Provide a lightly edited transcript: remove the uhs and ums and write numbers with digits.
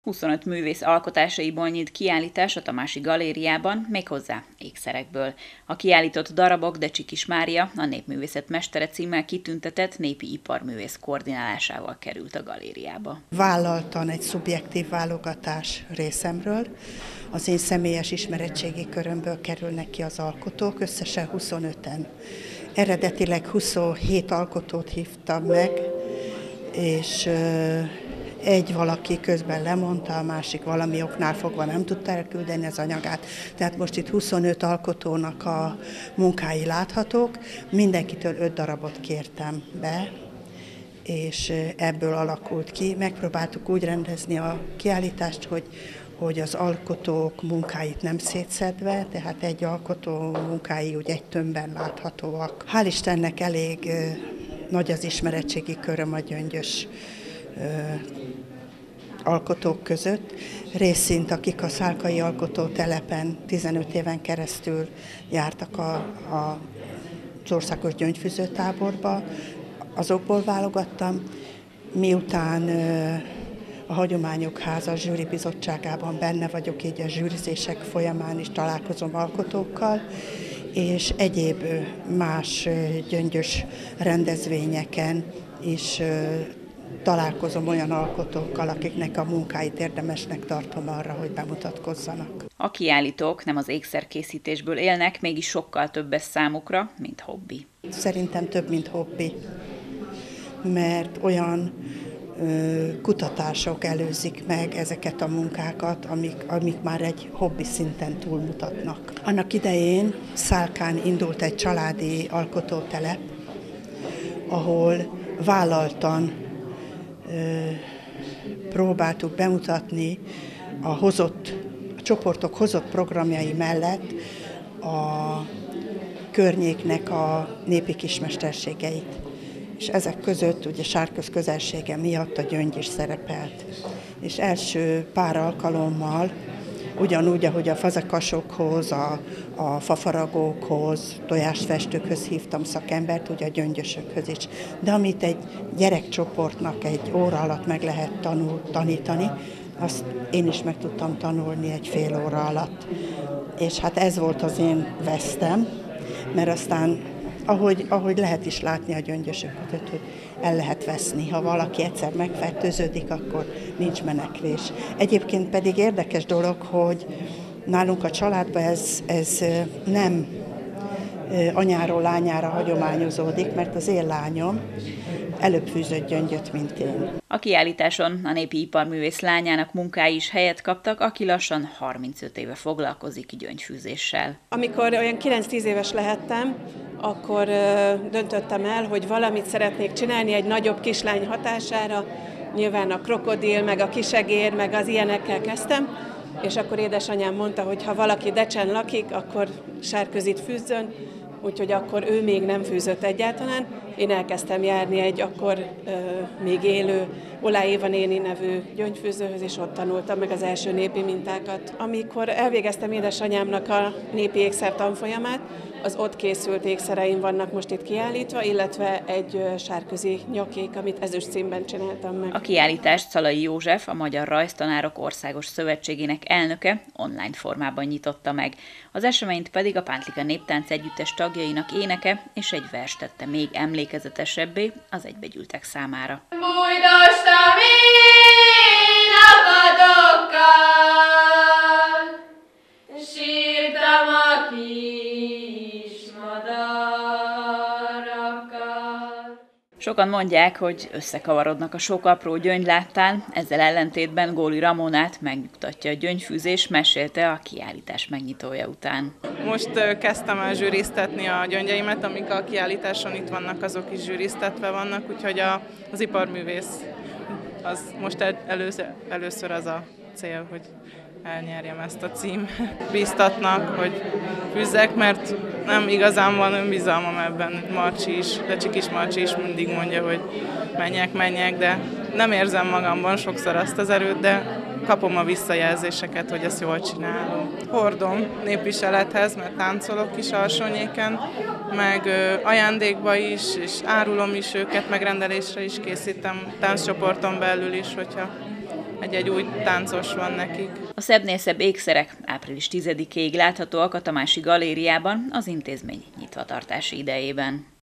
25 művész alkotásaiból nyílt kiállítás a Tamási Galériában, méghozzá ékszerekből. A kiállított darabok Decsikis Mária, a Népművészet mestere címmel kitüntetett népi iparművész koordinálásával került a galériába. Vállaltan egy szubjektív válogatás részemről. Az én személyes ismeretségi körömből kerülnek ki az alkotók, összesen 25-en. Eredetileg 27 alkotót hívtam meg, és egy valaki közben lemondta, a másik valami oknál fogva nem tudta elküldeni az anyagát. Tehát most itt 25 alkotónak a munkái láthatók. Mindenkitől 5 darabot kértem be, és ebből alakult ki. Megpróbáltuk úgy rendezni a kiállítást, hogy az alkotók munkáit nem szétszedve, tehát egy alkotó munkái úgy egy tömbben láthatóak. Hál' Istennek elég nagy az ismeretségi köröm a gyöngyös alkotók között. Részint, akik a Szálkai Alkotótelepen 15 éven keresztül jártak az országos gyöngyfüzőtáborba, azokból válogattam, miután a Hagyományok Háza zsűri bizottságában benne vagyok, így a zsűrizések folyamán is találkozom alkotókkal, és egyéb más gyöngyös rendezvényeken is találkozom olyan alkotókkal, akiknek a munkáit érdemesnek tartom arra, hogy bemutatkozzanak. A kiállítók nem az ékszerkészítésből élnek, mégis sokkal több ez számukra, mint hobbi. Szerintem több, mint hobbi, mert olyan kutatások előzik meg ezeket a munkákat, amik már egy hobbi szinten túlmutatnak. Annak idején Szálkán indult egy családi alkotótelep, ahol vállaltan próbáltuk bemutatni a csoportok hozott programjai mellett a környéknek a népi kismesterségeit. És ezek között ugye Sárköz közelsége miatt a gyöngy is szerepelt. És első pár alkalommal, ugyanúgy, ahogy a fazekasokhoz, a fafaragókhoz, tojásfestőkhöz hívtam szakembert, ugye a gyöngyösökhöz is. De amit egy gyerekcsoportnak egy óra alatt meg lehet tanítani, azt én is meg tudtam tanulni egy fél óra alatt. És hát ez volt az én vesztem, mert aztán ahogy lehet is látni a gyöngyösöket, hogy el lehet veszni. Ha valaki egyszer megfertőződik, akkor nincs menekvés. Egyébként pedig érdekes dolog, hogy nálunk a családban ez nem anyáról lányára hagyományozódik, mert az én lányom előbb fűzött gyöngyöt, mint én. A kiállításon a népi iparművész lányának munkái is helyet kaptak, aki lassan 35 éve foglalkozik gyöngyfűzéssel. Amikor olyan 9-10 éves lehettem, akkor döntöttem el, hogy valamit szeretnék csinálni egy nagyobb kislány hatására. Nyilván a krokodil, meg a kisegér, meg az ilyenekkel kezdtem, és akkor édesanyám mondta, hogy ha valaki Decsen lakik, akkor Sárközit fűzzön, úgyhogy akkor ő még nem fűzött egyáltalán. Én elkezdtem járni egy akkor még élő Olá Éva néni nevű gyöngyfűzőhöz, és ott tanultam meg az első népi mintákat. Amikor elvégeztem édesanyámnak a népi ékszer tanfolyamát, az ott készült ékszereim vannak most itt kiállítva, illetve egy sárközi nyakék, amit ezüst címben csináltam meg. A kiállítást Szalai József, a Magyar Rajztanárok Országos Szövetségének elnöke online formában nyitotta meg. Az eseményt pedig a Pántlika Néptánc Együttes tagjainak éneke és egy vers tette még emlékezetesebbé az egybegyűltek számára. Bújdostam én akadokkal, sírtam a kis madarakkal. Sokan mondják, hogy összekavarodnak a sok apró gyöngy láttán, ezzel ellentétben Góli Ramonát megnyugtatja a gyöngyfűzés, mesélte a kiállítás megnyitója után. Most kezdtem el zsűriztetni a gyöngyeimet, amik a kiállításon itt vannak, azok is zsűriztetve vannak, úgyhogy az iparművész, az most először az a cél, hogy elnyerjem ezt a cím. Bíztatnak, hogy fűzzek, mert nem igazán van önbizalmam ebben. Marcsi is, Decsikis Marcsi is mindig mondja, hogy menjek, de nem érzem magamban sokszor azt az erőt, de kapom a visszajelzéseket, hogy ezt jól csinálom. Hordom népviselethez, mert táncolok is Alsónyéken, meg ajándékba is, és árulom is őket, megrendelésre is készítem, tánccsoporton belül is, hogyha egy új táncos van nekik. A szebbnél szebb ékszerek április 10-ig láthatóak a Tamási Galériában az intézmény nyitvatartási idejében.